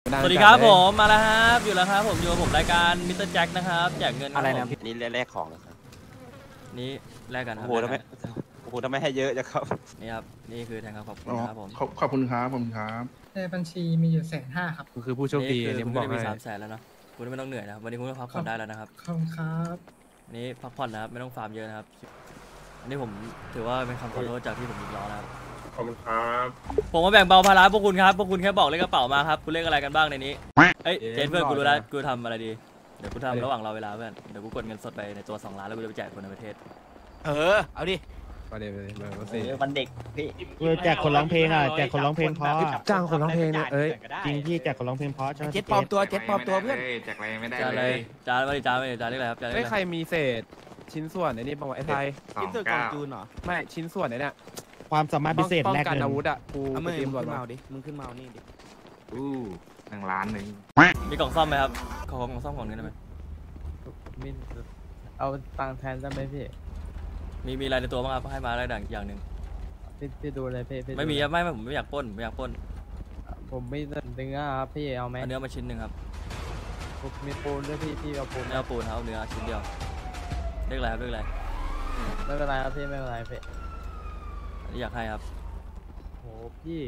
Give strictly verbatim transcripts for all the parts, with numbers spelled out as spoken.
สวัสดีครับผมมาแล้วครับอยู่แล้วครับผมอยู่กับผมรายการมิสเตอร์แจ็คนะครับแจกเงินอะไรนะนี่แลกของนะครับนี่แลกกันครับโอ้โหทำไมโอ้โหทำไมให้เยอะจังครับนี่ครับนี่คือแทนครับขอบคุณครับผมขอบคุณครับขอบคุณครับในบัญชีมีอยู่แสนห้าครับคือผู้โชคดีนี่คุณไม่ได้มีสามแสนแล้วเนาะคุณไม่ต้องเหนื่อยนะครับวันนี้คุณก็พักผ่อนได้แล้วนะครับขอบคุณครับนี่พักผ่อนนะครับไม่ต้องฟาร์มเยอะนะครับอันนี้ผมถือว่าเป็นคำขอโทษจากที่ผมยิงล้อนะครับขอบคุณครับผมมาแบ่งเบาภาระพวกคุณครับพวกคุณแค่บอกเลขกระเป๋ามาครับคุณเลขอะไรกันบ้างในนี้เอ้ยเจนเพื่อนกูรู้แล้วกูทำอะไรดีเดี๋ยวกูทำระหว่างเราเวลาเพื่อนเดี๋ยวกูกดเงินสดไปในตัวสองล้านแล้วกูจะไปแจกคนในประเทศเออเอาดิมาเดี๋ยวมาสิวันเด็กพี่แจกคนร้องเพลงอ่ะแจกคนร้องเพลงเพราะจ้างคนร้องเพลงเอ้ยจริงพี่แจกคนร้องเพลงเพราะเจ็ดปลอมตัวเจ็ดปลอมตัวเพื่อนแจกอะไรไม่ได้จานเลยจานไม่ได้จานไม่ได้จานเรียกอะไรครับจานไม่ใครมีเศษชิ้นส่วนไอ้นี่บอกว่าไอ้ไทยชิ้นส่วนกองจูนเหรอไม่ชิ้นส่วนไอ้เนี่ยความสามารถพิเศษแลกกันอาวุธอ่ะกูมึงขึ้นมาดิมึงขึ้นมานี่ดิอู้หนึ่งล้านหนึ่งมีกล่องซ่อมไหมครับขอกล่องซ่อมก่อนได้ไหมมีเอาตังแทนได้ไหมพี่มีมีอะไรในตัวบ้างครับให้มาอะไรดังอย่างหนึ่งพี่พี่ดูเลยพี่ไม่มีครับไม่ไม่ผมไม่อยากป้นไม่อยากป้นผมไม่เนื้อครับพี่เอาไหมเอาเนื้อมาชิ้นหนึ่งครับผมมีปูนด้วยพี่พี่เอาปูนไม่เอาปูนเอาเนื้อชิ้นเดียวเรียกอะไรครับเรียกอะไรไม่เป็นไรครับพี่ไม่เป็นไรพี่อันนี้อยากให้ครับโหพี่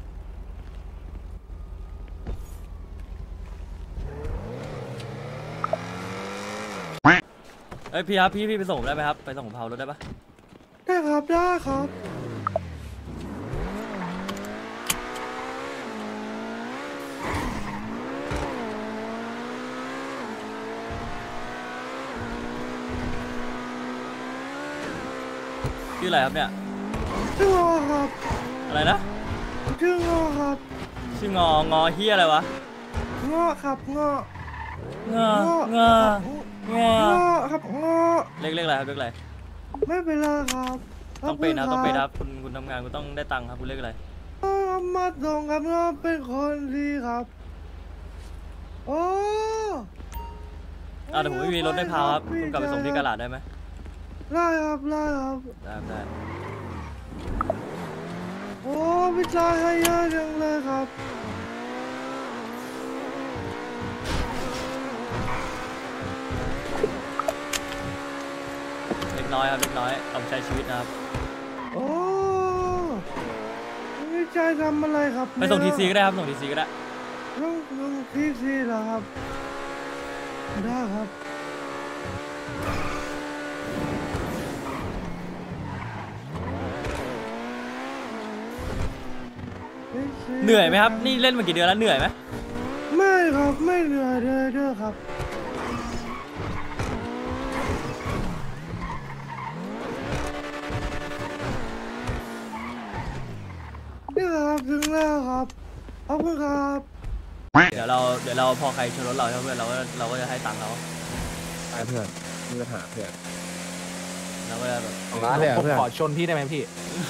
เอ้ยพี่ครับพี่พี่ไปส่งผมได้ไหมครับไปส่งผมเผารถได้ปะได้ครับได้ครับชื่ออะไรครับเนี่ยชื่องอครับอะไรนะชื่องอครับชื่ององอเฮียอะไรวะงอครับงองององอครับงอเล็กเล็กอะไรครับเล็กอะไรไม่เป็นไรครับต้องเป็นนะต้องเป็นครับคุณคุณทำงานคุณต้องได้ตังค์ครับคุณเล็กอะไรมาส่งครับน้องเป็นคนดีครับโอ้อ่าแต่ผมไม่มีรถได้พาครับคุณกลับไปส่งที่กะหลาดได้ไหมได้ครับได้ครับได้ได้โอ้พี่ชายให้เยอะจังเลยครับเล็กน้อยครับเล็กน้อยเอาใช้ชีวิตนะครับโอ้พี่ชายทำอะไรครับไปส่งทีซีก็ได้ครับส่งทีซีก็ได้ส่งส่งทีซีเหรอครับได้ครับเหนื่อยไหมครับนี่เล่นมากี่เดือนแล้วเหนื่อยไหมไม่ครับไม่เหนื่อยเลยเด้อครับนี่ครับถึงแล้วครับขอบคุณครับเดี๋ยวเราเดี๋ยวเราพอใครชนรถเราเพื่อนเราก็เราก็จะให้ตังค์เขาไอ้เพื่อนมีปัญหาเพื่อนเราก็จะแบบร้านเลยเพื่อนขอชนพี่ได้ไหมพี่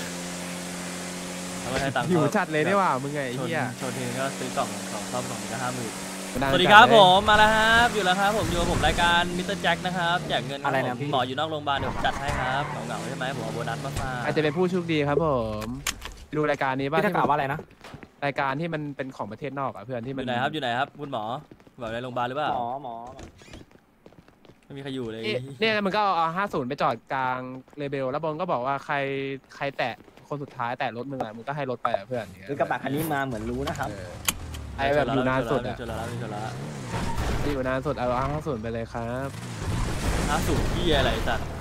เราก็ให้ตังค์หิวชัดเลยนี่ว่ามึงไงไอ้เหี้ยชนทีนึงก็ซื้อกล่องของซ่อมกล่องก็ห้าหมื่นสวัสดีครับผมมาแล้วครับอยู่แล้วครับผมอยู่กับผมรายการมิสเตอร์แจ็คนะครับแจกเงินอะไรนะหมออยู่นอกโรงพยาบาลเดี๋ยวผมจัดให้ครับเหงาๆใช่ไหมผมเอาโบนัสมาฝากอาจจะเป็นผู้โชคดีครับผมดูรายการนี้ป่ะที่กล่าวว่าอะไรนะรายการที่มันเป็นของประเทศนอกอ่ะเพื่อนที่มันอยู่ไหนครับอยู่ไหนครับคุณหมอแบบในโรงพยาบาลหรือเปล่าหมอหมอไม่มีใครอยู่เลยเนี่ยมันก็เอาห้าศูนย์ไปจอดกลางเลเบลแล้วบอลก็บอกว่าใครใครแตะคนสุดท้ายแตะรถมึงอ่ะมึงก็ให้รถไปอ่ะเพื่อนคือกระบะคันนี้มาเหมือนรู้นะครับไอ้แบบอยู่นานสุดอ่ะชนแล้วชนแล้วอยู่นานสุดเอาห้าศูนย์ไปเลยครับห้าศูนย์ที่อะไรสัตว์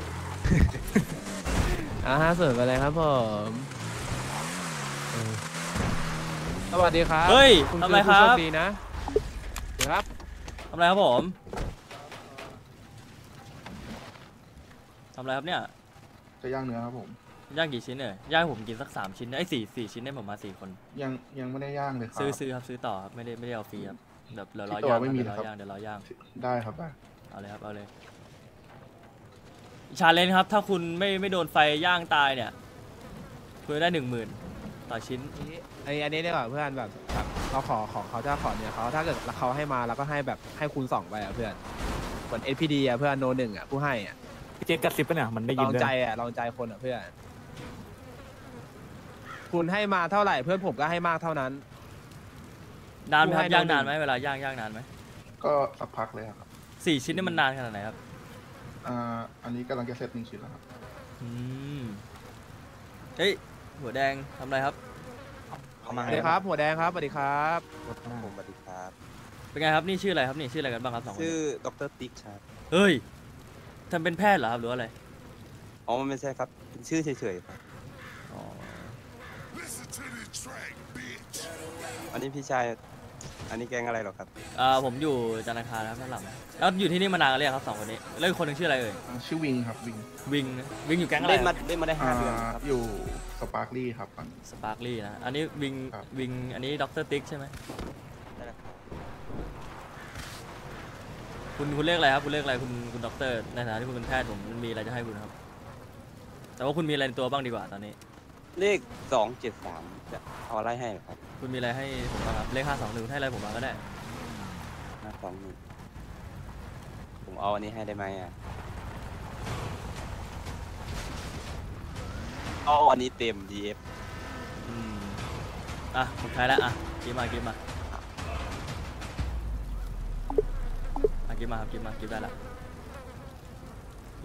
อ่ะห้าศูนย์ไปเลยครับผมสวัสดีครับเฮ้ยทำอะไรครับดีนะครับทำอะไรครับผมทำอะไรครับเนี่ยจะย่างเนื้อครับผมย่างกี่ชิ้นเนี่ยย่างผมกินสักสามชิ้นไอ้สี่สี่ชิ้นได้ผมมาสี่คนยังยังไม่ได้ย่างเลยครับซื้อซื้อครับซื้อต่อครับไม่ได้ไม่ได้เอาฟรีครับแบบเดี๋ยวรอย่างไม่มีครับเดี๋ยวรอย่างได้ครับได้เอาเลยครับเอาเลยชาเลนจ์ครับถ้าคุณไม่ไม่โดนไฟย่างตายเนี่ยคุณได้หนึ่งหมื่นต่อชิ้นไอ้อันนี้ได้ป่ะเพื่อนแบบแบบเราขอของเขาจะขอเนี่ยเขาถ้าเกิดเขาให้มาแล้วก็ให้แบบให้คูณสองไปอ่ะเพื่อนเหมือน เอ พี ดี อ่ะเพื่อนโนหนึ่งอ่ะผู้ให้อ่ะเจ็ดกระซิบปะเนี่ยมันได้ยินลองใจอ่ะลองใจคนอ่ะเพื่อนคุณให้มาเท่าไหร่เพื่อนผมก็ให้มากเท่านั้นนานไหมครับผู้ให้ย่างโนหนึ่นาง นไหมเวลาย่างย่างนานไหมก็สักพักเลยครับสี่ชิ้นนี่มันนานขนาดไหนครับอ่า อันนี้กำลังจะเสร็จหนึ่งชิ้นแล้วครับอืมเฮ้ยหัวแดงทำอะไรครับเข้าสมาวัสดีครับหัวแดงครับสวัสดีครับผมสวัสดีครับเป็นไงครับนี่ชื่ออะไรครับนี่ชื่ออะไรกันบ้างครับสองคนชื่อดรติ๊กครับเฮ้ยทำเป็นแพทย์เหรอครับหรือว่าอะไรอ๋อมันไม่ใช่ครับเป็นชื่อเฉยๆครับอ๋ออันนี้พี่ชายอันนี้แกงอะไรหรอครับอ่าผมอยู่จันทร์อังคารครับด้านหลังแล้วอยู่ที่นี่มานานกันเลยงครับสองคนนี้แล้วอีกคนหนึงชื่ออะไรเอ่ยอ่าชื่อวิงครับวิงวิงวิงอยู่แก๊งอะไรเล่นมาเล่นมาได้ห้าอ่าเดือนครับอยู่สปาร์คลี่ครับสปาร์คลี่นะอันนี้วิงครับวิงอันนี้ด็อกเตอร์ติ๊กใช่ไหมคุณคุณเรียกอะไรครับคุณเรียกอะไรคุณคุณด็อกเตอร์ในฐานะที่คุณเป็นแพทย์ผมมันมีอะไรจะให้คุณครับ แต่ว่าคุณมีอะไรในตัวบ้างดีกว่าตอนนี้เลขสองเจ็ดสามจะเอาอะไรให้เหรอครับคุณมีอะไรให้ผมบ้างครับเลขห้าสองหนึ่งให้อะไรผมมาก็ได้ห้าสองหนึ่งผมเอาอันนี้ให้ได้ไหมอ่ะเอาอันนี้เต็ม ดี เอฟอืมอ่ะผมใช้แล้วอ่ะกิฟมากิฟมาอ่ะกิฟมาครับกิฟมากิฟได้ละโอเค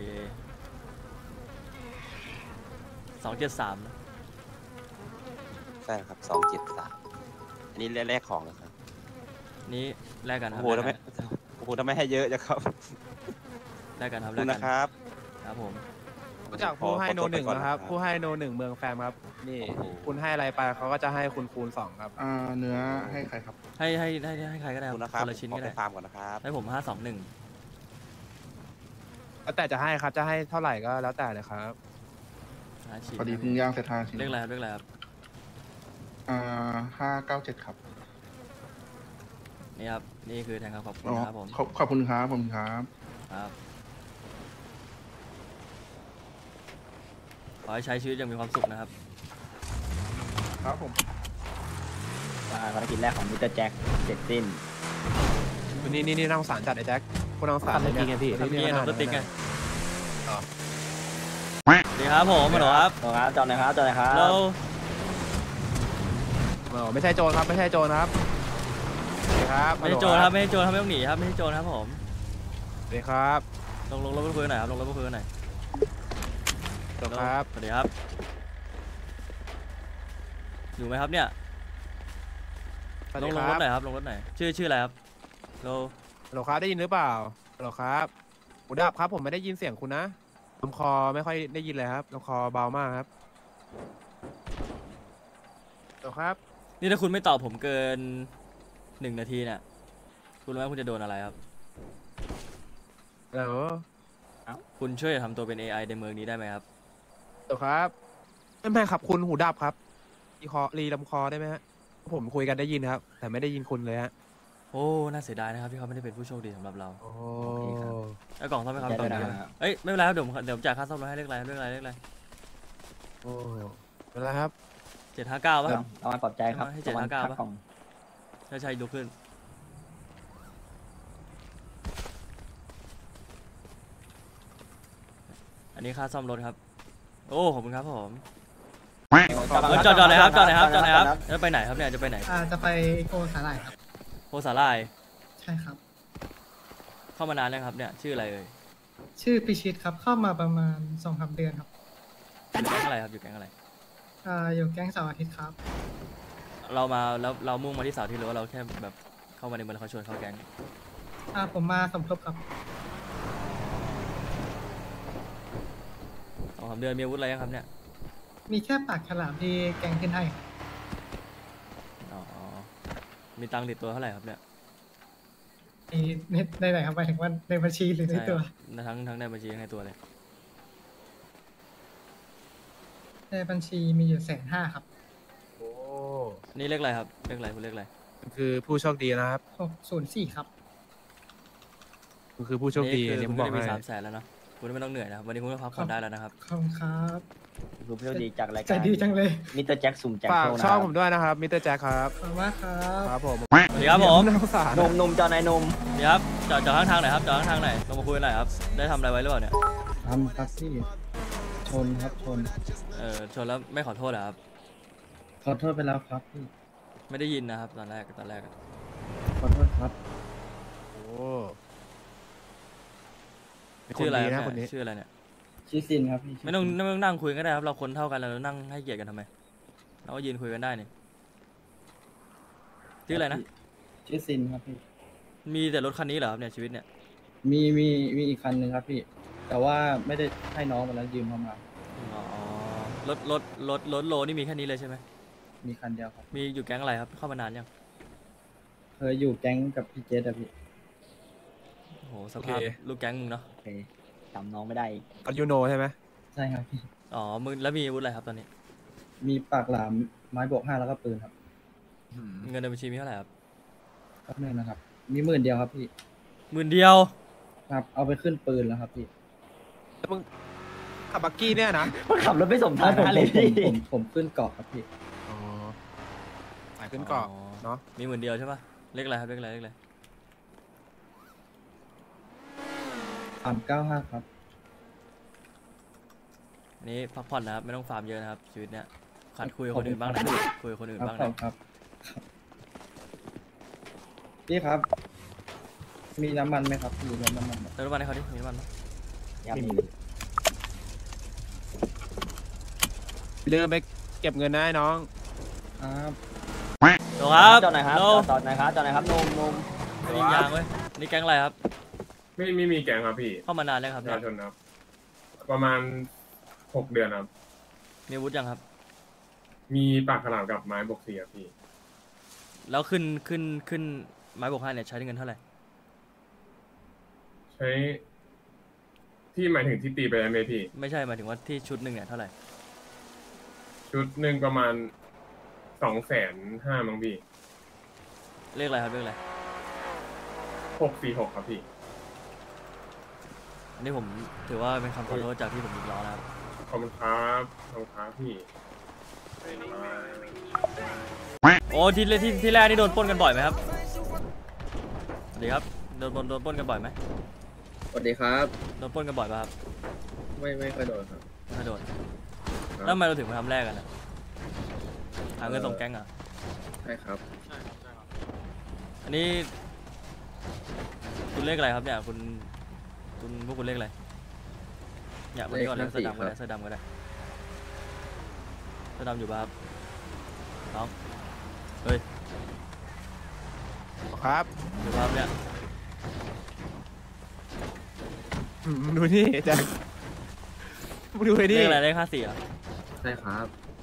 สองเจ็ดสามใช่ครับสองเจ็ดสามอันนี้แรกของเหรอครับนี้แลกกันคโอ้รับโหทำไมโอ้โหทำไมให้เยอะจังครับแลกกันครับขอบแลคุกณกันนะครับครับผมรู้จักผู้ให้โนหนึ่งนะครับ ผู้ให้โนหนึ่งเมืองแฟมครับ นี่โอ้โหคุณให้อะไรไปเขาก็จะให้คุณคูณสองครับอ่า เนื้อให้ใครครับให้ให้ให้ให้ใครก็ได้ขอบคคุณรับนะครับคนละชิ้นขอก็ไปได้ฟาร์มก่อนนะครับให้ผมห้าสองหนึ่งแล้วแต่จะให้ครับจะให้เท่าไหร่ก็แล้วแต่เลยครับห้าชิ้นพอดีเพิ่งย่างเสร็จห้าชิ้นเรียกอะไรครับเรียกอะไรครับอ่าห้าเก้าเจ็ดครับนี่ครับนี่คือแทงครับขอบคุณอ๋อครับผมขอบขอบคุณครับผมครับครับขอให้ใช้ชีวิตอย่างมีความสุขนะครับครับผมภารกิจแรกของมิสเตอร์แจ็คเสร็จสิ้นนี่นี่นี่น่าสงสารจัดไอ้แจ็คคุณน่าสงสารเลยเนี่ยทำจริงไงพี่ทำนี่น้องตัวติ๊กไงอ๋อดีครับผมมาหนูครับต่อครับจอดหนะครับจอดหนะครับเราเออไม่ใช่โจรครับไม่ใช่โจรครับสวัสดีครับไม่ใช่โจรครับไม่ใช่โจรครับไม่ต้องหนีครับไม่ใช่โจรครับผมสวัสดีครับลงลงรถไปคุยกันหน่อยครับลงรถไปคุยกันหน่อยสวัสดีครับสวัสดีครับอยู่ไหมครับเนี่ยสวัสลดีงคลงรัรถบหน่อยครับลงรถหน่อยชื่อชื่ออะไรครับเราฮัลโหลครับได้ยินหรือเปล่าฮัลโหลครับหูดับครับผมไม่ได้ยินเสียงคุณนะลำคอไม่ค่อยได้ยินเลยครับลำคอเบามากครับฮัลโหลครับนี่ถ้าคุณไม่ตอบผมเกินหนึ่งนาทีเนี่ยคุณรู้ไหมคุณจะโดนอะไรครับฮัลโหลคุณช่วยทำตัวเป็น เอ ไอ ในเมืองนี้ได้ไหมครับฮัลโหลครับไม่ไม่ครับคุณหูดับครับรีคอรีลำคอได้ไหมฮะผมคุยกันได้ยินครับ แต่ไม่ได้ยินคุณเลยฮะโอ้น่าเสียดายนะครับที่เขาไม่ได้เป็นผู้โชคดีสำหรับเราโอ้แล้วกล่องซ่อมไหมครับได้กล่องได้นี้ครับเอ้ยไม่เป็นไรครับเดี๋ยวผมเดี๋ยวผมจ่ายค่าซ่อมรถให้เรียกอะไรเรียกอะไรเรียกอะไรโอ้เป็นไรครับเจ็ดห้าเก้าป่ะเอามาปลอบใจครับให้เจ็ดประห้าเก้าพัปะกล่องใช่ใช่ยกขึ้นอันนี้ค่าซ่อมรถครับโอ้ขอบคุณครับผมเออจอดจอดไหนอยครับจอดไหนอยครับจอดไหนอยครับจะไปไหนครับเนี่ยจะไปไหนอ่าจะไปโกสาหร่ายครับโพสาลายใช่ครับเข้ามานานแล้วครับเนี่ยชื่ออะไรเอ่ยชื่อพิชิตครับเข้ามาประมาณสองสามเดือนครับอยู่แก๊งอะไรครับอยู่แก๊งอะไรอ่าอยู่แก๊งเสาร์อาทิตย์ครับเรามาแล้วเรามุ่งมาที่เสาร์อาที่หรือว่าเราแค่แบบเข้ามาในเมืองแล้วเขาชวนเข้าแก๊งอ่าผมมาสมทบครับสองสามเดือนมีอาวุธอะไรยังครับเนี่ยมีแค่ปากฉลามที่แก๊งขึ้นให้ครับอ๋อมีตังค์ติดตัวเท่าไหร่ครับเนี่ยมีในในไหนครับหมายถึงว่าในบัญชีหรือในใช่ตัวครับทั้งทั้งในบัญชีทั้งในตัวเลยในบัญชีมีอยู่แสนห้าครับโอ้นี่เลขอะไรครับเลขอะไรคุณเลขอะไรคุณคือผู้โชคดีนะครับหกศูนย์สี่ครับคุณคือผู้โชคดีนี่อันคืนี้อผคุมณบก็อกได้มีให้สามแสนแล้วเนาะคุณไม่ต้องเหนื่อยนะครับวันนี้คุณก็พักผ่อนได้แล้วนะครับขอบคุณครับคือผู้โชคดีจากรายใจการดีจังเลยมิสเตอร์แจ็คสุ่มแจ็คฝากโชว์นะช่คองรับผมด้วยนะครับมิสเตอร์แจ็คครับขอบคุณมากครับครับผมสวัสดีครับผมน่าสงสารนมนมจอนายนมเดี๋ยวครับจอดจอดข้างทางไหนอยครับจอดข้างทางไหนอยลงมาคุยหน่อยครับได้ทำอะไรไว้หรือเปล่าเนี่ยทำครับพี่ ชนครับชนเออชนแล้วไม่ขอโทษเหรอครับขอโทษไปแล้วครับพี่ไม่ได้ยินนะครับตอนแรกตอนแรกอะขอโทษครับโอ้เป็นคชื่นออะไรดีครับนะคนนี้เนี่ยชื่ออะไรเนี่ยชื่อซินครับพี่ไม่ต้องไม่ต้องนั่งคุยก็ได้ครับเราคนเท่ากันเรานั่งให้เกียรติกันทำไมเราก็ยืนคุยกันได้นี่ชื่ออะไรนะชื่อซินครับพี่มีแต่รถคันนี้เหรอครับเนี่ยชีวิตเนี่ยมีมีมีอีกคันหนึ่งครับพี่ แต่ว่าไม่ได้ให้น้องมาแล้วยืมเข้ามาอ๋อรถรถรถรถโลนี่มีแค่นี้เลยใช่ไหมมีคันเดียวครับมีอยู่แก๊งอะไรครับเข้ามานานยังเคยอยู่แก๊งกับพี่เจษอะพี่โอ้โหสภาพลูกแก๊งมึงเนาะโอเคจำน้องไม่ได้ตอนยูโนใช่ไหมใช่ครับพี่อ๋อมึงแล้วมีอาวุธอะไรครับตอนนี้มีปากหลามไม้บวกห้าแล้วก็ปืนครับเงินในบัญชีมีเท่าไหร่ครับแป๊บนึงนะครับ มีหมื่นเดียวครับพี่หมื่นเดียวครับ เอาไปขึ้นปืนแล้วครับพี่แล้วมึงขับบักกี้เนี่ยนะมันขับรถไม่สมถ้าฐาผมนะเลยผมพี่ผมผมขึ้นเกาะครับพี่อ๋อสายขึ้นเกาะเนาะมีหมื่นเดียวใช่ปะเลขอะไรครับเลขอะไรเลขอะไรสามเก้าห้าครับอันนี้พักผ่อนนะครับไม่ต้องฟาร์มเยอะนะครับชีวิตเนี้ยขัดคุยกับคนอื่นบ้างนะคุยกับคนอื่นครับบ้างขอนะบครับ พี่ครับ มีน้ำมันไหมครับพี่รถน้ำมันไหมเติมน้ำมันให้เขาดิมีน้ำมันไหมครับมีเริ่มไปเก็บเงินนะไอ้น้องครับโหลครับจอดหน่อยครับโหลจอดหน่อยครับจอดหน่อยครับนมนมยิงยางเว้ยนี่แก๊งอะไรครับไม่ไม่มีแกงครับพี่เข้ามานานแล้วครับประเนี่ชาย ชนครับ ประมาณหกเดือนครับมีอาวุธยังครับมีปากฉลามกับไม้บวกสี่ครับพี่แล้วขึ้นขึ้นขึ้นไม้บวกห้าเนี่ยใช้เงินเท่าไหร่ใช้ที่หมายถึงที่ตีไปแล้วไหมพี่ไม่ใช่หมายถึงว่าที่ชุดหนึ่งเนี่ยเท่าไหร่ชุดหนึ่งประมาณสองแสนห้ามั้งพี่เลขอะไรครับเลขอะไรหกสี่หกครับพี่อันนี้ผมถือว่าเป็นคำขอโทษจากที่ผมยิงล้อนะครับขอบคุณครับขอบคุณครับพี่โอ้ที่ที่ที่แรกนี่โดนปล้นกันบ่อยไหมครับสวัสดีครับโดนโดนโดนปล้นกันบ่อยไหมสวัสดีครับโดนปล้นกันบ่อยป่ะครับไม่ไม่ค่อยโดนครับไม่โดนแล้วทำไมเราถึงมาทำแรกกันอ่ะหาเงินส่งแก๊งเหรอ่ะใช่ครับอันนี้คุณเลขอะไรครับเนี่ยคุณคุณพวกคุณเลขอะไรเนี่ยวันนี้ก่อนเลยเลขเสื้อดำก็ห้าสี่ได้เสื้อดำก็ได้เสื้อดำอยู่ป่ะครับน้องเฮ้ยครับอยู่ป่ะครับเนี่ยอืมดูนี่แจ็คมึงดูไอ้เลนี่ขอะไรเลขห้าสี่อ่ะใช่ครับ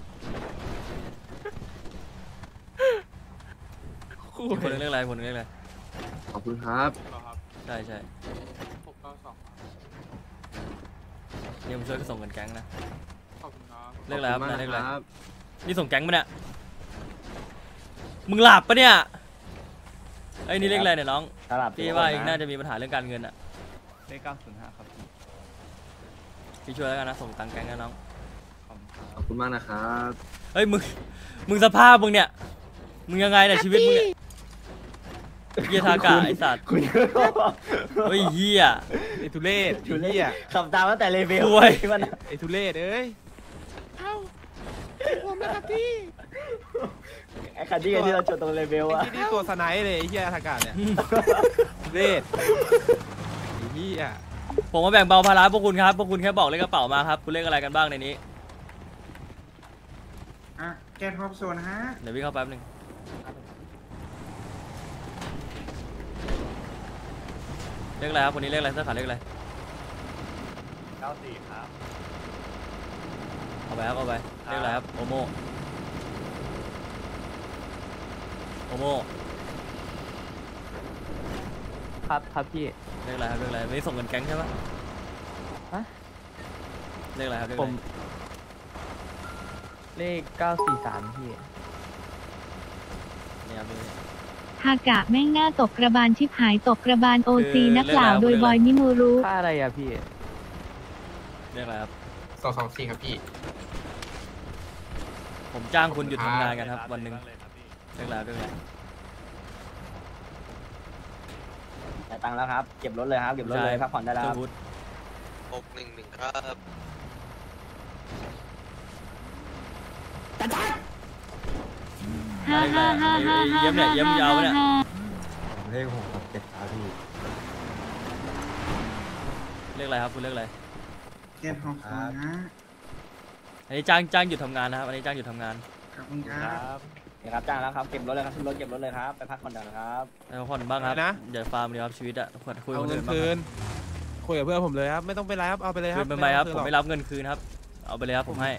คู่อีกคนหนึงเลขอะไรคนหนึงเลขอะไรขอบคุณครับใช่ใช่เนี่ยผมช่วยส่งเงินแก๊งนะเลขอะไรครับนายเลขอะไรนี่ส่งแก๊งปะเนี่ยมึงหลับปะเนี่ยไอ้ยนี่เลขอะไรเนี่ยน้องสลับพี่ว่าเองน่าจะมีปัญหาเรื่องการเงินอ่ะเลขเก้าศูนย์ห้าครับพี่ช่วยแล้วกันนะส่งตังค์แก๊งนะน้องขอบคุณมากนะครับเฮ้ยมึงมึงสภาพมึงเนี่ยมึงยังไงเนี่ยชีวิตมึงเนี่ยเฮียทากะไอสัตว์คุณเฮ้ยเฮียไอ้ทุเรศทุเรไอ้เหี้ยศขับตามตั้งแต่เลเวลโอ้ยมันไอ้ทุเรศเอ้ยผมนะครับพี่ไอ้คันที่ที่เราจดตรงเลเวลไอ้อะที่นี่ตัวสไนป์เลยไอ้เหี้ยทากาเนี่ยทุเรศไอ้เหี้ยผมมาแบ่งเบาภาระพวกคุณครับพวกคุณแค่บอกเลขกระเป๋ามาครับคุณเลขอะไรกันบ้างในนี้อ่ะแกนฮอปโซนฮะเดี๋ยวพี่เข้าแป๊บนึงเลขอะไรครับคนนี้เลขอะไรเสื้อขาวเลขอะไรเก้าสี่ครับเอาไปครับเอาไปเลขอะไรครับโอโมโอโมครับครับพี่เลขอะไรครับเลขอะไรไม่ได้ส่งเงินแก๊งใช่ปะฮะเลขอะไรครับเลขผอะไรม เลขเก้าสี่สามพี่เนี่ยครับเลขฮากะแม่งหน้าตกกระบาลชิบหายตกกระบาลโอซีคือนักกล่าวเรื่โดองยราวบอยมิมูรุค่าอะไรอะพี่เลขอะไรครับสองสองสี่ครับพี่ผมจ้างคุณหยุดทำงานกันครับวันหนึ่งเลขอะไรครับเลขอะไรจ่ายตังค์แล้วครับ เก็บรถเลยครับ เก็บรถเลยพักผ่อนได้แล้วคเจ้ารับวุฒิหกหนึ่งหนึ่งครับห้าขอะไรอะไอ้ไอ้เยี่ยมเนี่ยเยี่ยมยาวเนี่ยเลขหกเจ็ดครับพี่เลขอะไรครับคุณเลขอะไรแก๊สฮอบโซนฮะอันนี้จ้างจ้างหยุดทำงานนะครับอันนี้จ้างหยุดทำงานขอบคุณครับนี่ครับจ้างแล้วครับเก็บรถเลยครับขึ้นรถเก็บรถเลยครับไปพักก่อนเดี๋ยวนะครับให้พักผ่อนบ้างครับนะอย่าฟาร์มเลยครับชีวิตอะคุยกับเอาคนเงิอื่นนบ้างคืครับนคุยกับเพื่อนผมเลยครับไม่ต้องเป็นไรครับเอาไปเลยคคืรับนเป็นไรครับต้ผองมคืนหอกไม่รับเงินคืนครับเอาไปเลยครับผมให้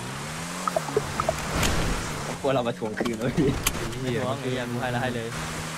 กลัวเรามาทวงคืนแล้วพี่เหี้ยน้องไอ้เหี้ยังกูให้แล้วให้เลย